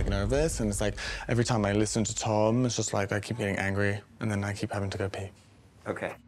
like nervous, and it's like every time I listen to Tom, it's just like I keep getting angry, and then I keep having to go pee. Okay.